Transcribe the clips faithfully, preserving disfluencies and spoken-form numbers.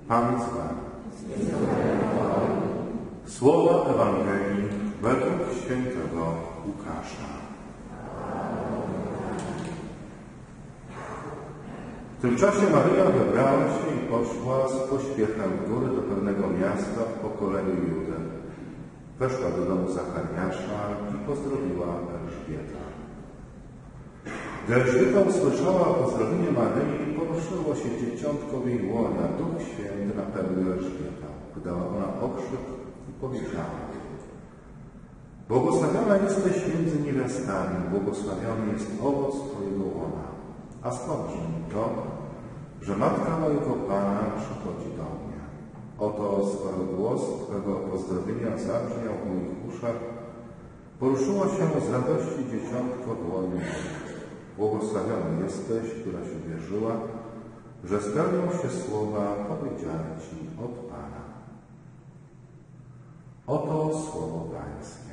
Pan z wami. Słowa Ewangelii według świętego Łukasza. W tym czasie Maryja wybrała się i poszła z pośpiechem w góry do pewnego miasta w pokoleniu Judy. Weszła do domu Zachariasza i pozdrowiła Elżbietę. Gdy Elżbieta usłyszała pozdrowienie Maryi, poruszyło się dzieciątko w jej łonie, a Duch Święty napełnił Elżbietę. Wydała ona okrzyk i powiedziała: Błogosławiona jesteś między niewiastami, błogosławiony jest owoc Twojego łona. A skądże mi to, że matka mojego Pana przychodzi do mnie? Oto głos Twego pozdrowienia zabrzmiał w moich uszach. Poruszyło się z radości dzieciątko w łonie moich. Błogosławiony jesteś, która się wierzyła, że spełnią się słowa powiedziane Ci od Pana. Oto słowo Pańskie.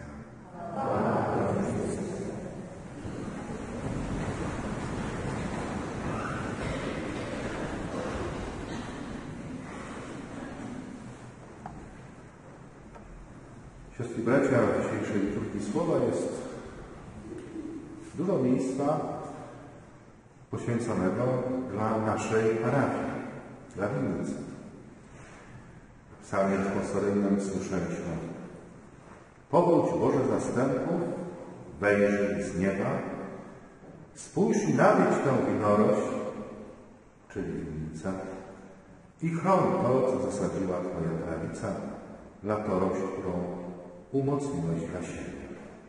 Siostry i bracia, w dzisiejszej liturgii słowa jest dużo miejsca poświęconego dla naszej parafii, dla winnicy. W psalmie responsoryjnym słyszeliśmy: Powódź Boże zastępów, wejrzyj z nieba, spójrz i nawiedź tę winorość, czyli winnicę, i chroń to, co zasadziła Twoja prawica, latorość, którą umocniłeś dla siebie.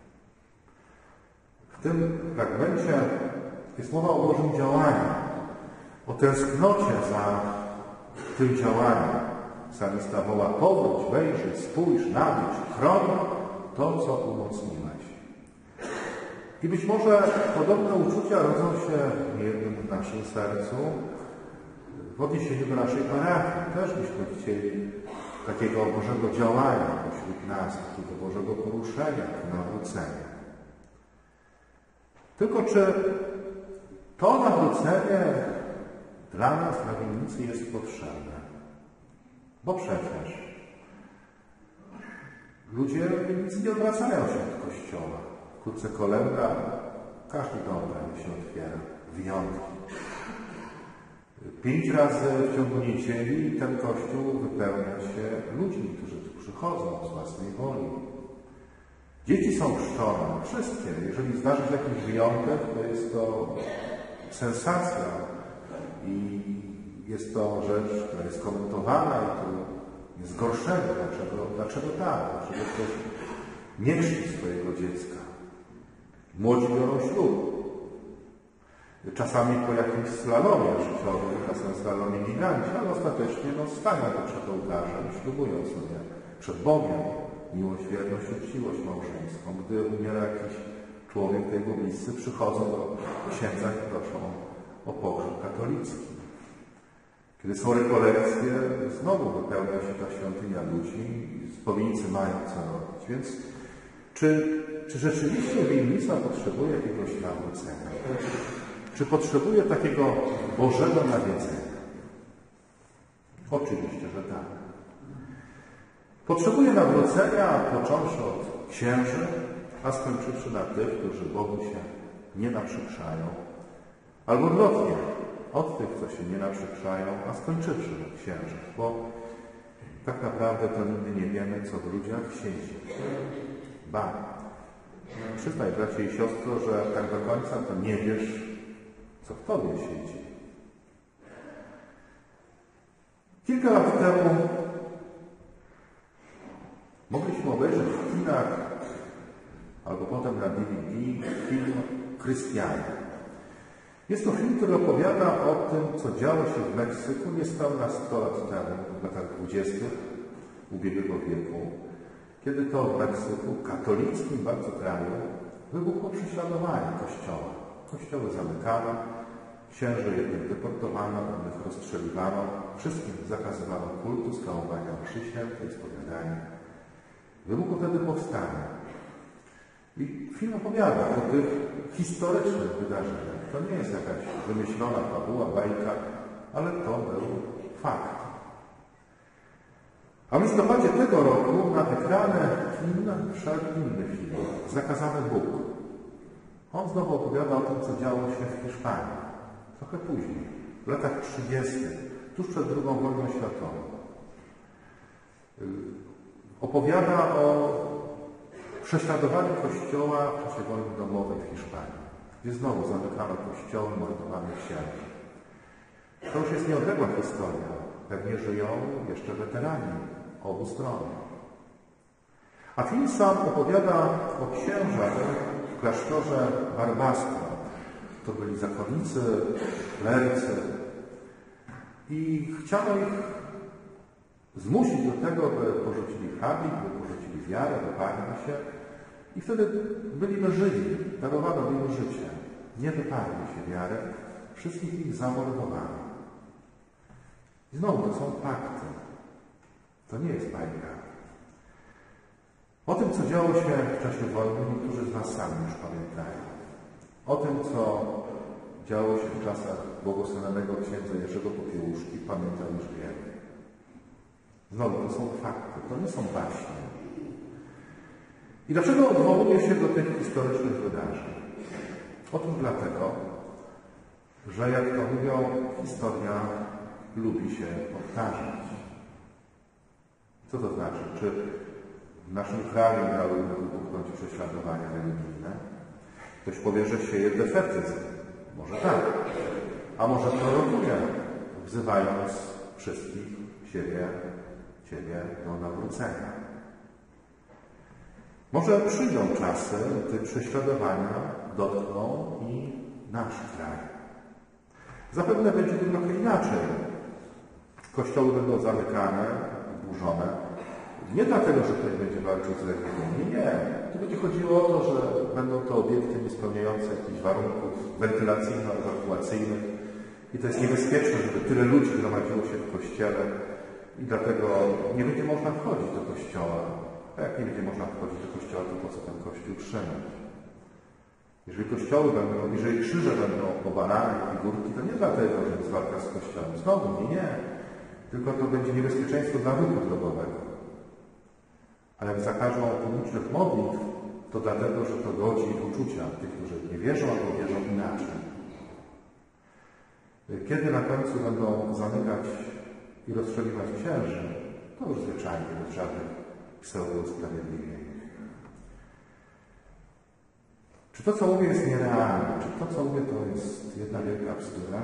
W tym fragmencie jest mowa o Bożym działaniu, o tęsknocie za tym działaniem. Psalmista woła: powróć, wejrzyj, spójrz, nawiedź, chroń to, co umocniłeś. I być może podobne uczucia rodzą się w jednym w naszym sercu w odniesieniu do naszej parafii. Też byśmy chcieli takiego Bożego działania pośród nas, takiego Bożego poruszenia, nawrócenia. Tylko czy to nawrócenie dla nas na winnicy jest potrzebne? Bo przecież ludzie w winnicy nie odwracają się od kościoła. Wkrótce kolęda, każdy dom prawie się otwiera. Wyjątki. Pięć razy w ciągu niedzieli ten kościół wypełnia się ludźmi, którzy tu przychodzą z własnej woli. Dzieci są chrzczone, wszystkie. Jeżeli zdarzy się jakiś wyjątek, to jest to sensacja i jest to rzecz, która jest komentowana i to jest zgorszenie. Dlaczego, dlaczego tak? Dlaczego ktoś nie chrzci swojego dziecka? Młodzi biorą ślub. Czasami po jakimś slalomie życiowym, czasem slalomie giganci, ale ostatecznie no, stają przed ołtarzem, ślubują sobie przed Bogiem miłość, wierność, uczciwość małżeńską. Gdy umiera jakiś człowiek tej bliscy, przychodzą do księdza i proszą o pogrzeb katolicki. Kiedy są rekolekcje, znowu wypełnia się ta świątynia ludzi, spowiednicy mają co robić. Więc czy, czy rzeczywiście winnica potrzebuje jakiegoś nawrócenia? Czy potrzebuje takiego Bożego nawiedzenia? Oczywiście, że tak. Potrzebuje nawrócenia, począwszy od księży, a skończywszy na tych, którzy Bogu się nie naprzykrzają. Albo odwrotnie, od tych, co się nie naprzykrzają, a skończywszy od księży. Bo tak naprawdę to nigdy nie wiemy, co w ludziach siedzi. Ba, przyznaj, bracie i siostro, że tak do końca to nie wiesz, co w tobie siedzi. Kilka lat temu mogliśmy obejrzeć w kinach albo potem na D V D film Chrystianie. Jest to film, który opowiada o tym, co działo się w Meksyku niespełna sto lat temu, w latach dwudziestych ubiegłego wieku, kiedy to w Meksyku, katolickim bardzo kraju, wybuchło prześladowanie Kościoła. Kościoły zamykano, księży jednych deportowano, innych rozstrzeliwano, wszystkim zakazywano kultu, skałowania mszy świętej, spowiadania. Wybuchło wtedy powstanie. I film opowiada o tych historycznych wydarzeniach. To nie jest jakaś wymyślona fabuła, bajka, ale to był fakt. A w listopadzie tego roku na ekrany kin wszedł inny film, Zakazany Bóg. On znowu opowiada o tym, co działo się w Hiszpanii. Trochę później, w latach trzydziestych, tuż przed drugą wojną światową. Opowiada o prześladowaniu Kościoła w czasie wojny domowej w Hiszpanii, gdzie znowu zamykano kościoły, mordowano księży. To już jest nieodległa historia. Pewnie żyją jeszcze weterani obu stron. A film sam opowiada o księżach w klasztorze Barbastro. To byli zakonnicy, klerycy. I chciano ich zmusić do tego, by porzucili habit, by porzucili wiarę, wyparli się. I wtedy byli wyżyli, darowano im życie. Nie wyparli się wiary, wszystkich ich zamordowano. I znowu to są fakty. To nie jest bajka. O tym, co działo się w czasie wojny, niektórzy z nas sami już pamiętają. O tym, co działo się w czasach błogosławionego księdza Jerzego Popiełuszki, pamiętał już wielu. Znowu to są fakty, to nie są baśnie. I dlaczego odwołuję się do tych historycznych wydarzeń? Otóż dlatego, że jak to mówią, historia lubi się powtarzać. Co to znaczy? Czy w naszym kraju miały wybuchnąć prześladowania religijne? Ktoś powie, że sieje defetyzm. Może tak. A może prorokuje, wzywając wszystkich, siebie, Ciebie do nawrócenia. Może przyjdą czasy, gdy prześladowania dotkną i nasz kraj. Zapewne będzie to trochę inaczej. Kościoły będą zamykane, burzone. Nie dlatego, że ktoś będzie walczył z religią. Nie, nie. Tu będzie chodziło o to, że będą to obiekty niespełniające jakichś warunków wentylacyjno-ewakuacyjnych. I to jest niebezpieczne, żeby tyle ludzi gromadziło się w kościele i dlatego nie będzie można wchodzić do kościoła. A jak nie będzie można wchodzić do kościoła, to po co ten kościół trzymać? Jeżeli kościoły będą, jeżeli krzyże będą obalane i figurki, to nie dlatego, że jest walka z kościołem. Znowu, nie, nie. Tylko to będzie niebezpieczeństwo dla ruchu drogowego. A jak zakażą publicznych modlitw, to dlatego, że to godzi uczucia tych, którzy nie wierzą albo wierzą inaczej. Kiedy na końcu będą zamykać i rozstrzeliwać księży, to już zwyczajnie, bez żadnych pseudo-usprawiedliwień. Czy to, co mówię, jest nierealne? Czy to, co mówię, to jest jedna wielka bzdura?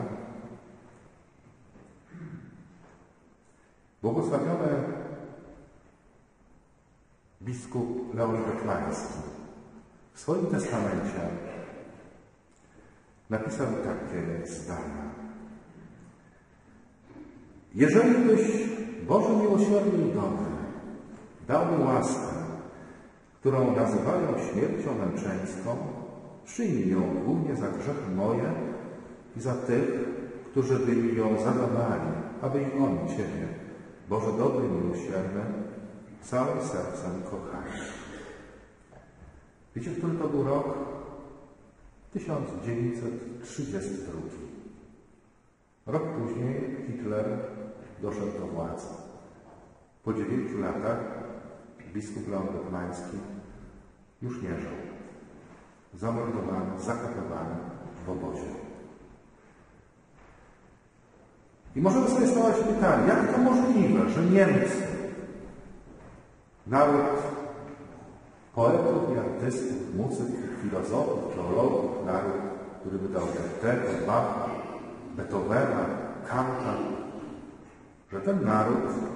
Błogosławiony biskup Leon Bekmański w swoim testamencie napisał takie zdania. Jeżeli byś Boże miłosierny i dobry dał mi łaskę, którą nazywają śmiercią męczeńską, przyjmij ją głównie za grzechy moje i za tych, którzy by mi ją zadawali, aby i oni Ciebie, Boże dobry i miłosierny, całym sercem kochali. Wiecie, który to był rok? tysiąc dziewięćset trzydziesty drugi. Rok później Hitler doszedł do władzy. Po dziewięciu latach biskup Leon Bekmański już nie żył. Zamordowany, zakatowany w obozie. I możemy sobie stawiać pytanie, jak to możliwe, że Niemcy, naród poetów i artystów, muzyków, filozofów, teologów, naród, który wydał Goethego, Bacha, Beethovena, Kanta, że ten naród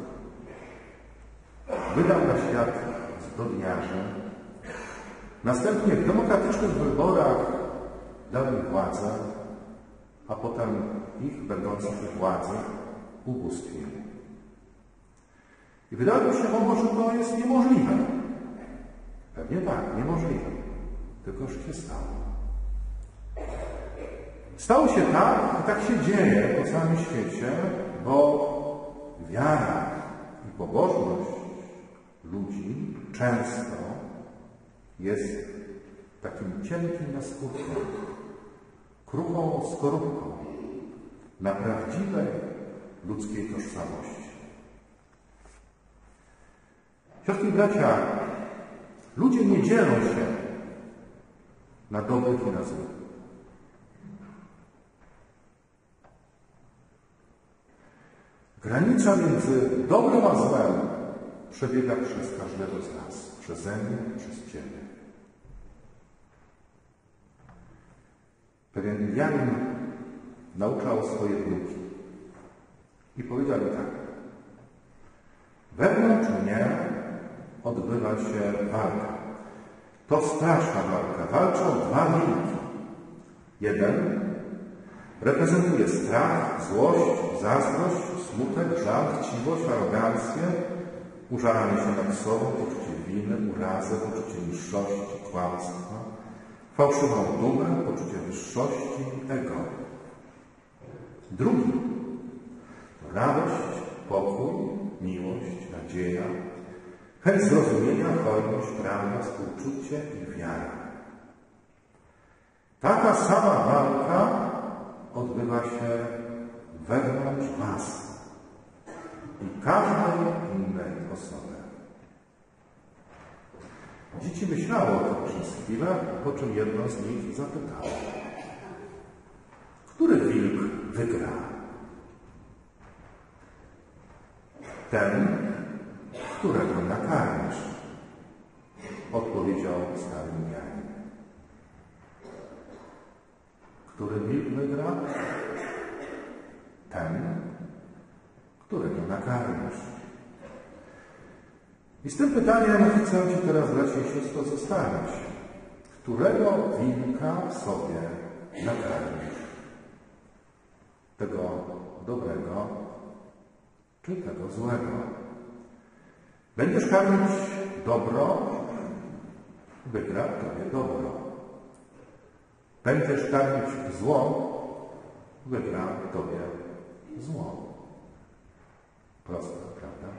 wydał na świat zbrodniarzy, następnie w demokratycznych wyborach dał im władzę, a potem ich, będących w władzy, ubóstwił. I wydaje się, że to jest niemożliwe. Pewnie tak, niemożliwe. Tylko że się stało. Stało się tak, i tak się dzieje po całym świecie, bo wiara i pobożność ludzi często jest takim cienkim naskórkiem, kruchą skorupką na prawdziwej ludzkiej tożsamości. Siostry i bracia, ludzie nie dzielą się na dobrych i na złych. Granica między dobrem a złem przebiega przez każdego z nas, przeze mnie, przez Ciebie. Pewien Indianin nauczał swoje wnuki i powiedział mi tak: wewnątrz mnie odbywa się walka. To straszna walka. Walczą dwa wilki. Jeden reprezentuje strach, złość, zazdrość, smutek, żal, chciwość, arogancję, użalanie się nad sobą, poczucie winy, urazę, poczucie niższości, kłamstwa, fałszywą dumę, poczucie wyższości, ego. Drugi to radość, pokój, miłość, nadzieja, chęć zrozumienia, hojność, prawda, współczucie i wiara. Taka sama walka odbywa się wewnątrz was i każdej innej osoby. Dzieci myślało o tym przez chwilę, po czym jedno z nich zapytało: który wilk wygra? Ten, którego nakarmisz, odpowiedział stary Indianin. Który wilk wygra? Ten, którego nakarmisz. I z tym pytaniem chcę Ci teraz, bracie i siostro, zostawić. Którego wilka sobie nakarmisz? Tego dobrego, czy tego złego? Będziesz karmić dobro, wygra Tobie dobro. Będziesz karmić zło, wygra Tobie zło. Proste, prawda?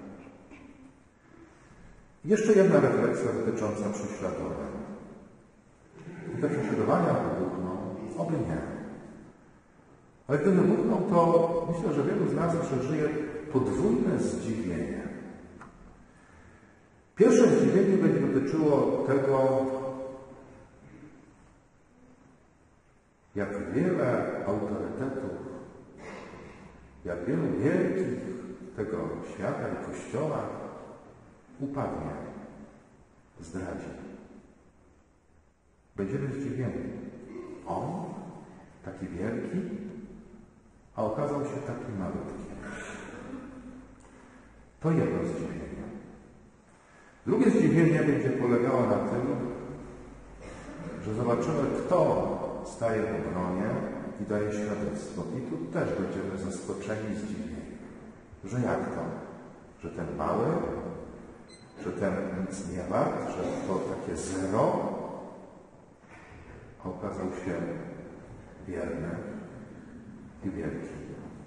Jeszcze jedna refleksja dotycząca prześladowań. Te prześladowania wybuchną, oby nie. Ale gdy wybuchną, to myślę, że wielu z nas przeżyje podwójne zdziwienie. Pierwsze zdziwienie będzie dotyczyło tego, jak wiele autorytetów, jak wielu wielkich tego świata i Kościoła upadnie, zdradzi. Będziemy zdziwieni. On, taki wielki, a okazał się taki malutki. To jedno zdziwienie. Drugie zdziwienie będzie polegało na tym, że zobaczymy, kto staje w obronie i daje świadectwo. I tu też będziemy zaskoczeni, zdziwieni. Że jak to? Że ten mały, że ten nic nie wart, że to takie zero okazał się wierny i wielki.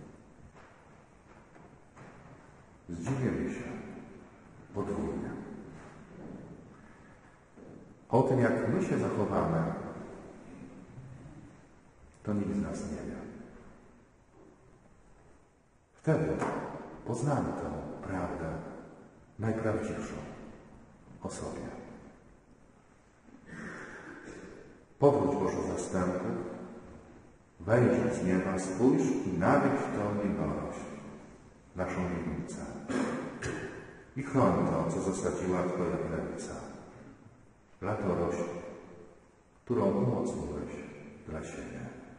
Zdziwimy się podwójnie. O tym, jak my się zachowamy, to nikt z nas nie wie. Wtedy poznamy tę prawdę najprawdziwszą o sobie. Powróć Boże zastępów, wejdź z nieba, spójrz i nawiedź to nieborość, naszą niewicę. I chroń to, co zasadziła Twoja prawica. Latorość, którą umocniłeś dla siebie.